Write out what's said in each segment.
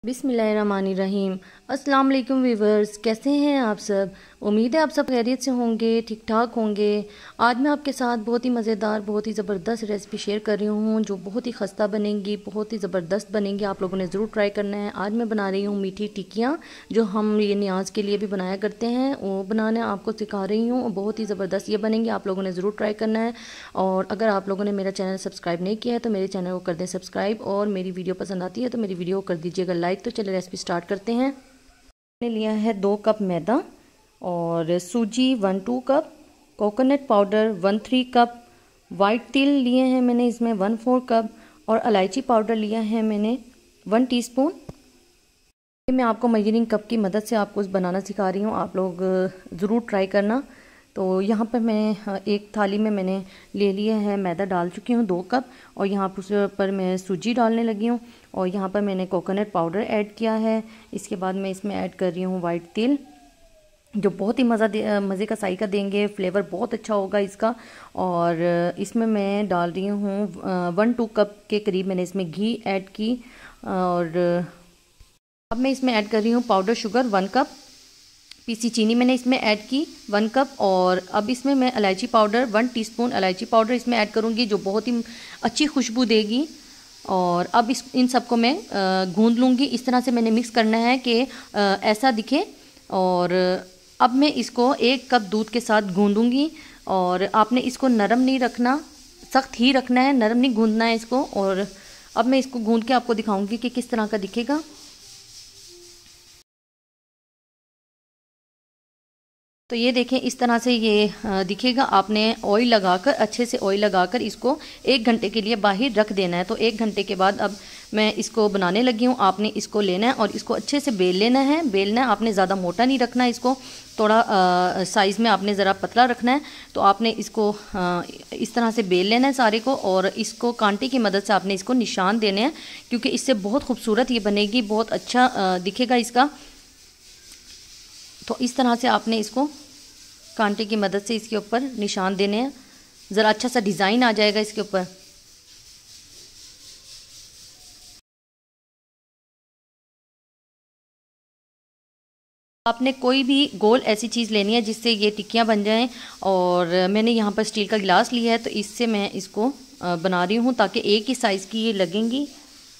बिस्मिल्लाहिर्रहमानिर्रहीम। अस्सलाम वालेकुम व्यूवर्स, कैसे हैं आप सब। उम्मीद है आप सब खैरियत से होंगे, ठीक ठाक होंगे। आज मैं आपके साथ बहुत ही मज़ेदार, बहुत ही ज़बरदस्त रेसिपी शेयर कर रही हूँ जो बहुत ही खस्ता बनेगी, बहुत ही ज़बरदस्त बनेगी। आप लोगों ने ज़रूर ट्राई करना है। आज मैं बना रही हूँ मीठी टिक्कियाँ, जो हम ये न्याज के लिए भी बनाया करते हैं, वो बनाना आपको सिखा रही हूँ। बहुत ही ज़बरदस्त ये बनेंगे, आप लोगों ने ज़रूर ट्राई करना है। और अगर आप लोगों ने मेरा चैनल सब्सक्राइब नहीं किया है तो मेरे चैनल को कर दें सब्सक्राइब, और मेरी वीडियो पसंद आती है तो मेरी वीडियो को कर दीजिएगा लाइक। तो चलिए रेसिपी स्टार्ट करते हैं। मैंने लिया है 2 कप मैदा और सूजी 1-2 कप, कोकोनट पाउडर 1-3 कप, वाइट तिल लिए हैं मैंने इसमें 1-4 कप, और इलायची पाउडर लिया है मैंने 1 टीस्पून। मैं आपको मेजरिंग कप की मदद से आपको बनाना सिखा रही हूँ, आप लोग ज़रूर ट्राई करना। तो यहाँ पर मैं एक थाली में मैंने ले लिया है मैदा, डाल चुकी हूँ 2 कप, और यहाँ पर मैं सूजी डालने लगी हूँ, और यहाँ पर मैंने कोकोनट पाउडर ऐड किया है। इसके बाद मैं इसमें ऐड कर रही हूँ वाइट तिल, जो बहुत ही मज़े का जायका देंगे, फ्लेवर बहुत अच्छा होगा इसका। और इसमें मैं डाल रही हूँ 1-2 कप के करीब मैंने इसमें घी ऐड की। और अब मैं इसमें ऐड कर रही हूँ पाउडर शुगर 1 कप, पीसी चीनी मैंने इसमें ऐड की 1 कप, और अब इसमें मैं इलायची पाउडर 1 टीस्पून इलायची पाउडर इसमें ऐड करूँगी, जो बहुत ही अच्छी खुशबू देगी। और अब इन सबको मैं गूंद लूँगी। इस तरह से मैंने मिक्स करना है कि ऐसा दिखे। और अब मैं इसको 1 कप दूध के साथ गूंदूँगी, और आपने इसको नरम नहीं रखना, सख्त ही रखना है, नरम नहीं गूंदना है इसको। और अब मैं इसको गूंद के आपको दिखाऊँगी कि किस तरह का दिखेगा। तो ये देखें, इस तरह से ये दिखेगा। आपने ऑयल लगाकर, अच्छे से ऑयल लगाकर इसको 1 घंटे के लिए बाहर रख देना है। तो 1 घंटे के बाद अब मैं इसको बनाने लगी हूँ। आपने इसको लेना है और इसको अच्छे से बेल लेना है। बेलना है आपने, ज़्यादा मोटा नहीं रखना है इसको, थोड़ा साइज़ में आपने ज़रा पतला रखना है। तो आपने इसको इस तरह से बेल लेना है सारे को, और इसको कांटे की मदद से आपने इसको निशान देने हैं, क्योंकि इससे बहुत खूबसूरत ये बनेगी, बहुत अच्छा दिखेगा इसका। तो इस तरह से आपने इसको कांटे की मदद से इसके ऊपर निशान देने हैं, ज़रा अच्छा सा डिज़ाइन आ जाएगा इसके ऊपर। आपने कोई भी गोल ऐसी चीज़ लेनी है जिससे ये टिक्कियाँ बन जाएं। और मैंने यहाँ पर स्टील का गिलास लिया है, तो इससे मैं इसको बना रही हूँ ताकि एक ही साइज़ की ये लगेंगी।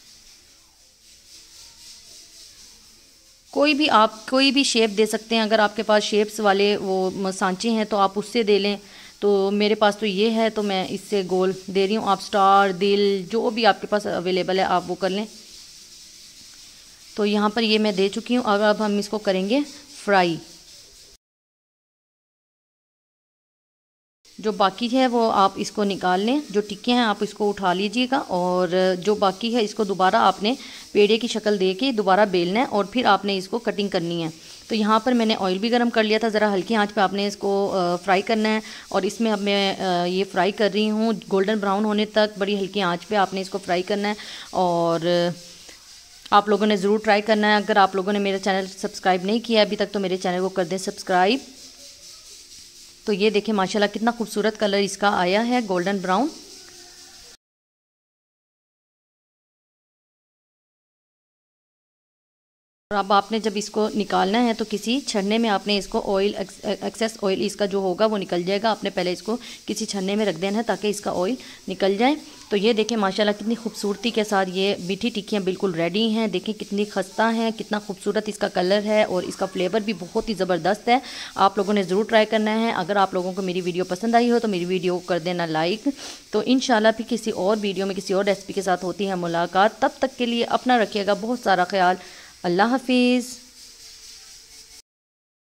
कोई भी शेप दे सकते हैं। अगर आपके पास शेप्स वाले वो सांचे हैं तो आप उससे दे लें। तो मेरे पास तो ये है, तो मैं इससे गोल दे रही हूँ। आप स्टार, दिल, जो भी आपके पास अवेलेबल है आप वो कर लें। तो यहाँ पर ये मैं दे चुकी हूँ, और अब हम इसको करेंगे फ्राई। जो बाकी है वो आप इसको निकाल लें, जो टिक्कियाँ हैं आप इसको उठा लीजिएगा, और जो बाकी है इसको दोबारा आपने पेड़े की शक्ल दे के दोबारा बेलना है, और फिर आपने इसको कटिंग करनी है। तो यहाँ पर मैंने ऑयल भी गर्म कर लिया था, ज़रा हल्की आंच पे आपने इसको फ्राई करना है। और इसमें अब मैं ये फ्राई कर रही हूँ गोल्डन ब्राउन होने तक, बड़ी हल्की आंच पे आपने इसको फ्राई करना है। और आप लोगों ने ज़रूर ट्राई करना है। अगर आप लोगों ने मेरा चैनल सब्सक्राइब नहीं किया अभी तक तो मेरे चैनल को कर दें सब्सक्राइब। तो ये देखें माशाल्लाह कितना खूबसूरत कलर इसका आया है, गोल्डन ब्राउन। और अब आपने जब इसको निकालना है तो किसी छन्ने में आपने इसको ऑयल, एक्सेस ऑयल इसका जो होगा वो निकल जाएगा। आपने पहले इसको किसी छन्ने में रख देना है ताकि इसका ऑयल निकल जाए। तो ये देखें माशाल्लाह कितनी खूबसूरती के साथ ये मीठी टिक्कियाँ बिल्कुल रेडी हैं। देखें कितनी खस्ता हैं, कितना खूबसूरत इसका कलर है, और इसका फ्लेवर भी बहुत ही ज़बरदस्त है। आप लोगों ने ज़रूर ट्राई करना है। अगर आप लोगों को मेरी वीडियो पसंद आई हो तो मेरी वीडियो को कर देना लाइक। तो इंशाल्लाह फिर किसी और वीडियो में किसी और रेसिपी के साथ होती है मुलाकात। तब तक के लिए अपना रखिएगा बहुत सारा ख्याल। अल्लाह हाफिज़।